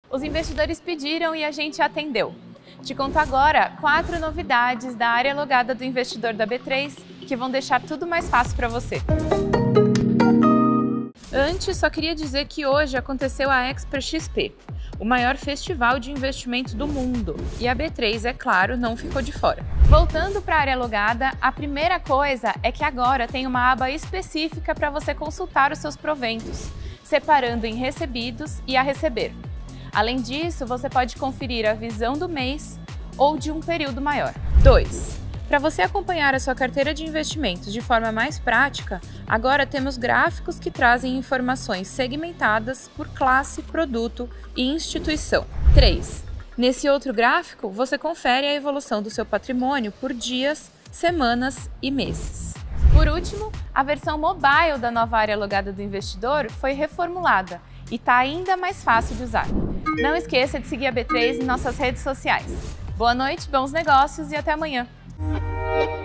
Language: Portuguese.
Os investidores pediram e a gente atendeu. Te conto agora 4 novidades da área logada do investidor da B3 que vão deixar tudo mais fácil para você. Antes, só queria dizer que hoje aconteceu a Expo XP, o maior festival de investimento do mundo, e a B3, é claro, não ficou de fora. Voltando para a área logada, a primeira coisa é que agora tem uma aba específica para você consultar os seus proventos, separando em recebidos e a receber. Além disso, você pode conferir a visão do mês ou de um período maior. 2. Para você acompanhar a sua carteira de investimentos de forma mais prática, agora temos gráficos que trazem informações segmentadas por classe, produto e instituição. 3. Nesse outro gráfico, você confere a evolução do seu patrimônio por dias, semanas e meses. Por último, a versão mobile da nova área logada do investidor foi reformulada e está ainda mais fácil de usar. Não esqueça de seguir a B3 em nossas redes sociais. Boa noite, bons negócios e até amanhã!